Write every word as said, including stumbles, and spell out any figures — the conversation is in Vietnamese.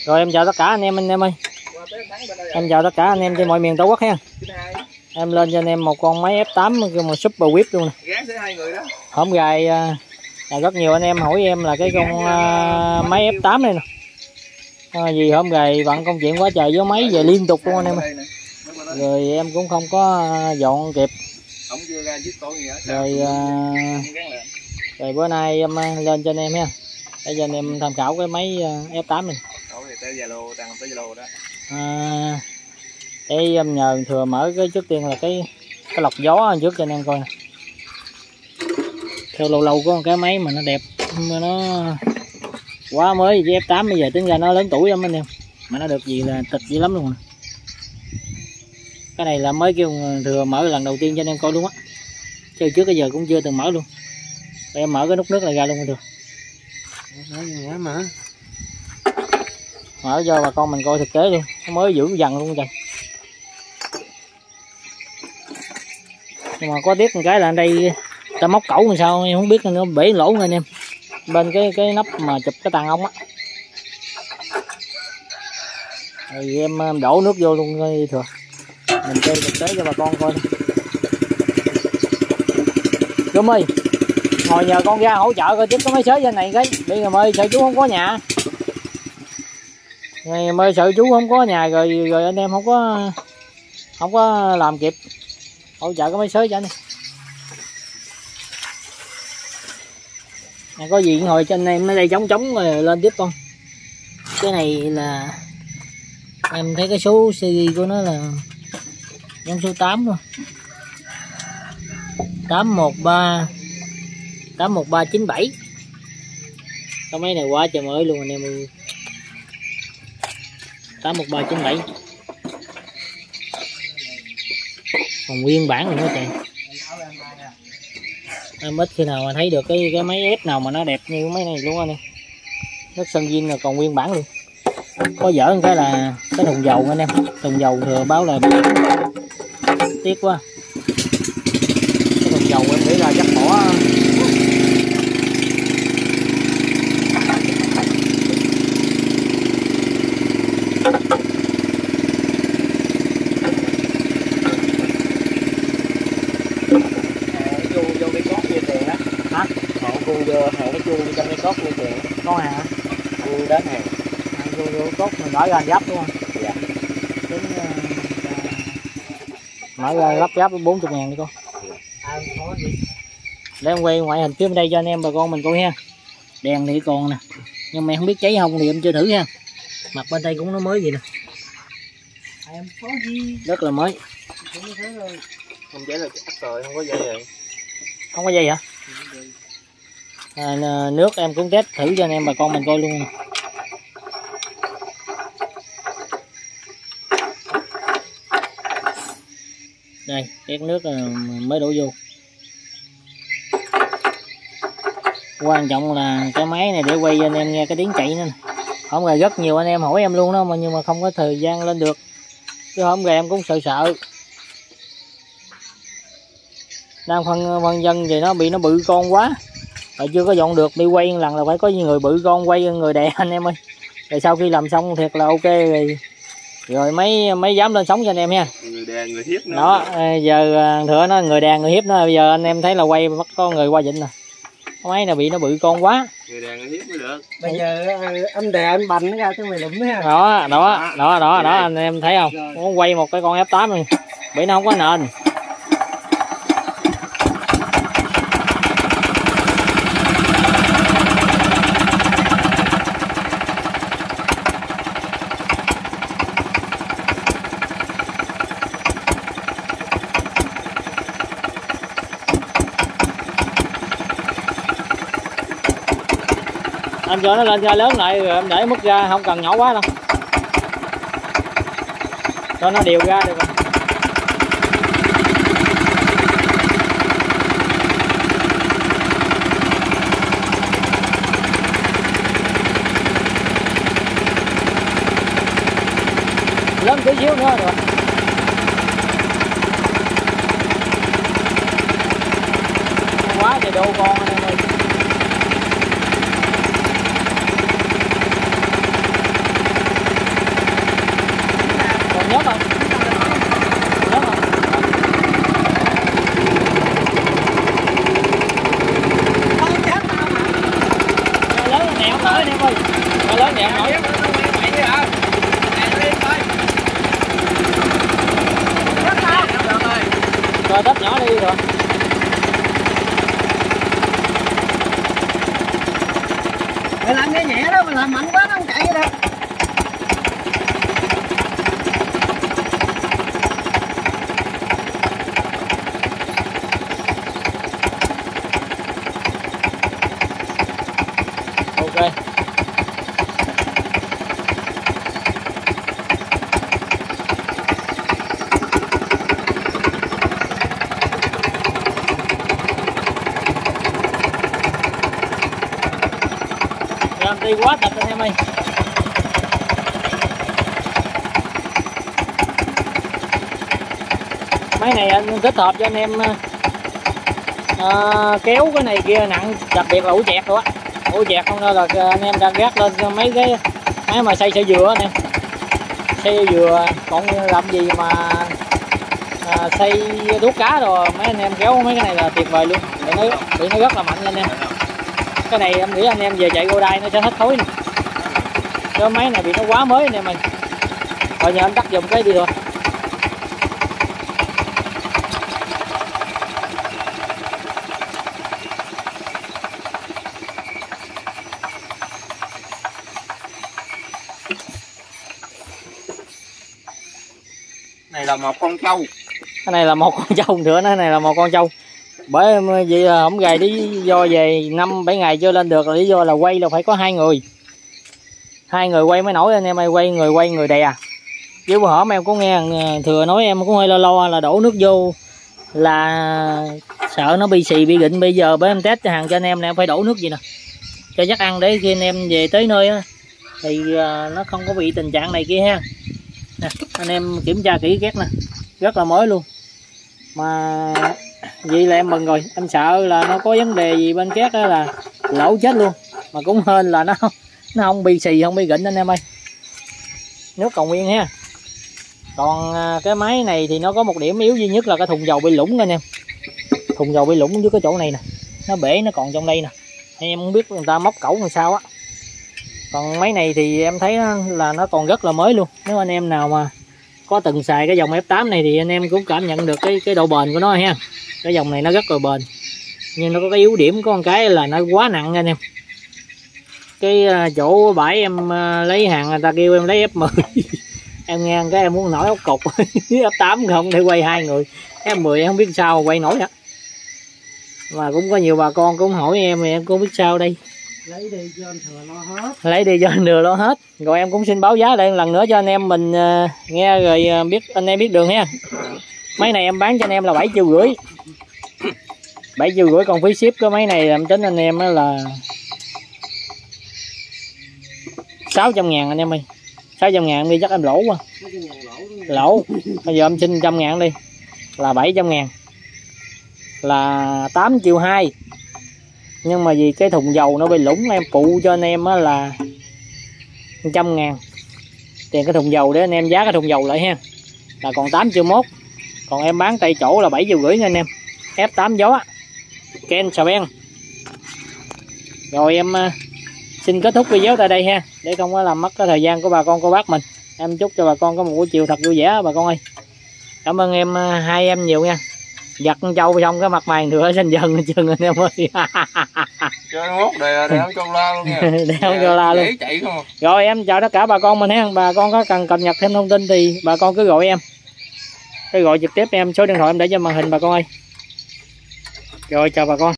Rồi em chào tất cả anh em anh em ơi. Em chào tất cả anh em trên mọi miền Tổ quốc ha. Em lên cho anh em một con máy ép tám một super whip luôn nè. Hổm gài là rất nhiều anh em hỏi em là cái con uh, máy ép tám này nè. À, vì hôm gài bận công chuyện quá trời với máy về liên tục luôn anh em ơi. Rồi em cũng không có dọn kịp. Rồi uh, rồi bữa nay em lên cho anh em ha. Để cho anh em tham khảo cái máy ép tám này. À, để em nhờ thừa mở cái trước tiên là cái cái lọc gió trước cho anh em coi nè. Theo lâu lâu có một cái máy mà nó đẹp mà nó quá mới với ép tám bây giờ tính ra nó lớn tuổi lắm anh em, mà nó được gì là tịch dữ lắm luôn. Cái này là mới kêu thừa mở lần đầu tiên cho anh em coi luôn á, chứ trước bây giờ cũng chưa từng mở luôn. Để em mở cái nút nước này ra luôn được. Mở mở cho bà con mình coi thực tế luôn, nó mới giữ dần luôn trời. Nhưng mà có tiếc một cái là ở đây ta móc cẩu làm sao em không biết, nó bể lỗ nha anh em, bên cái cái nắp mà chụp cái tàn ống á. Rồi em đổ nước vô luôn coi thừa, mình chơi thực tế cho bà con coi. Chú ơi, ngồi nhờ con ra hỗ trợ coi tiếp có mấy sới trên này cái. Đi rồi ơi, sợ chú không có nhà. Ngày ơi sợ chú không có nhà rồi rồi anh em không có không có làm kịp hỗ trợ có mấy sới cho anh. Này, có gì hồi cho anh em ở đây chống chống rồi lên tiếp con. Cái này là em thấy cái số series của nó là giống số tám thôi, tám một ba tám một ba chín bảy. Cái máy này quá trời mới luôn anh em ơi, tám một ba chín bảy còn nguyên bản luôn đó trời. Em ít khi nào mà thấy được cái cái máy ép nào mà nó đẹp như máy này luôn anh em. Nước sơn zin là còn nguyên bản luôn. Có dở một cái là cái thùng dầu anh em, thùng dầu thừa báo là tiếc quá. Cái thùng dầu em nghĩ là chắc bỏ con hàng hả? Anh đến hàng. À, vô vô cốt mình mở ra gấp đúng không? Dạ. Tính, uh, mở ra lắp gấp bốn mươi ngàn đi con. À, để em quay ngoại hình phía bên đây cho anh em bà con mình coi ha. Đèn thì còn nè, nhưng mà em không biết cháy không thì em chưa thử ha. Mặt bên đây cũng nó mới vậy nè. Em có gì? Rất là mới. Không cháy là chắc rồi, không có dây rồi. Không có dây hả? À, nước em cũng test thử cho anh em bà con mình coi luôn nè. Đây cái nước mới đổ vô. Quan trọng là cái máy này để quay cho anh em nghe cái tiếng chạy nữa nè. Không ngờ rất nhiều anh em hỏi em luôn đó mà, nhưng mà không có thời gian lên được, chứ không ngờ em cũng sợ sợ. Đang phân phân dân thì nó bị nó bự con quá, rồi chưa có dọn được, đi quay một lần là phải có người bự con quay người đè anh em ơi. Rồi sau khi làm xong thiệt là ok rồi, rồi mấy mấy dám lên sóng cho anh em ha. Người đè người hiếp nữa. Đó, giờ thừa nó người đè người hiếp nó, bây giờ anh em thấy là quay bắt có người qua vịnh nè. Cái máy này bị nó bự con quá. Người đè người hiếp mới được. Bây giờ anh đè anh bành nó ra cho mày lụm ha. Đó, đó, đó, đó, đó anh em thấy không? Muốn quay một cái con ép tám này, bị nó không có nền. Em cho nó lên ra lớn lại rồi em để mức ra, không cần nhỏ quá đâu, cho nó đều ra được rồi. Lớn tí xíu nữa rồi. Quá trời đồ con anh em ơi. Rồi tép nhỏ đi rồi. Mày làm nghe nhẹ đó, mày làm mạnh quá nó không chạy đâu. Ok. Làm đi quá tập anh em ơi. Máy này anh thích hợp cho anh em à, kéo cái này kia nặng, đặc biệt là ủ chẹt rồi á. Ủ chẹt không thôi là anh em đang gác lên mấy cái máy mà xay sợi dừa anh em. Xay dừa, còn làm gì mà à, xay đuốc cá rồi mấy anh em kéo mấy cái này là tuyệt vời luôn. Bị nó, bị nó rất là mạnh anh em. Cái này em nghĩ anh em về chạy Godive nó sẽ hết thối nè. Cái máy này bị nó quá mới anh em ơi. Rồi giờ anh tắt dùng cái đi rồi. Này là một con trâu. Cái này là một con trâu nữa, cái này là một con trâu. Bởi vì không gầy lý do về năm bảy ngày chưa lên được là lý do là quay là phải có hai người. Hai người quay mới nổi anh em ơi, quay người quay người đè. Chứ bữa hổm em có nghe Thừa nói em cũng hơi lo lo là đổ nước vô là sợ nó bị xì bị gịnh. Bây giờ bởi em test hàng cho anh em này em phải đổ nước gì nè cho chắc ăn để khi anh em về tới nơi á thì nó không có bị tình trạng này kia ha. Nè, anh em kiểm tra kỹ két nè, rất là mới luôn. Mà vậy là em mừng rồi, em sợ là nó có vấn đề gì bên két đó là lỗ chết luôn. Mà cũng hên là nó nó không bị xì không bị gịnh anh em ơi. Nước còn nguyên ha. Còn cái máy này thì nó có một điểm yếu duy nhất là cái thùng dầu bị lủng anh em. Thùng dầu bị lủng dưới cái chỗ này nè, nó bể nó còn trong đây nè. Em không biết người ta móc cẩu làm sao á. Còn máy này thì em thấy là nó còn rất là mới luôn. Nếu anh em nào mà có từng xài cái dòng F tám này thì anh em cũng cảm nhận được cái cái độ bền của nó ha. Cái dòng này nó rất là bền. Nhưng nó có cái yếu điểm, có một cái là nó quá nặng anh em. Cái chỗ bãi em lấy hàng người ta kêu em lấy F mười. Em nghe cái em muốn nổi ốc cục. F tám không để quay hai người. F mười em không biết sao quay nổi hả. Mà cũng có nhiều bà con cũng hỏi em thì em cũng biết sao đây. Lấy đi cho anh Thừa lo hết. Lấy đi cho anh Thừa lo hết. Rồi em cũng xin báo giá lại lần nữa cho anh em mình uh, nghe rồi uh, biết anh em biết đường ha. Máy này em bán cho anh em là bảy triệu rưỡi. bảy triệu rưỡi còn phí ship cái máy này em tính anh em là sáu trăm ngàn anh em ơi. sáu trăm ngàn đi chắc em lỗ quá. Lỗ. Bây giờ em xin trăm ngàn đi. Là bảy trăm ngàn. Là tám triệu hai. Nhưng mà vì cái thùng dầu nó bị lủng em phụ cho anh em á là một trăm ngàn. Tiền cái thùng dầu để anh em giá cái thùng dầu lại ha. Là còn tám triệu mốt. Còn em bán tay chỗ là bảy triệu rưỡi nha anh em. F tám gió Ken Sven. Rồi em xin kết thúc video tại đây ha, để không có làm mất cái thời gian của bà con cô bác mình. Em chúc cho bà con có một buổi chiều thật vui vẻ bà con ơi. Cảm ơn em hai em nhiều nha. Giặt con trâu xong cái mặt mày nữa xanh dần hết trơn anh em ơi. Chơi mốt để để cho la luôn nha. Để không cho la luôn. Chạy không. Rồi em chào tất cả bà con mình ha. Bà con có cần cập nhật thêm thông tin thì bà con cứ gọi em. Cứ gọi trực tiếp em, số điện thoại em để trên màn hình bà con ơi. Rồi chào bà con.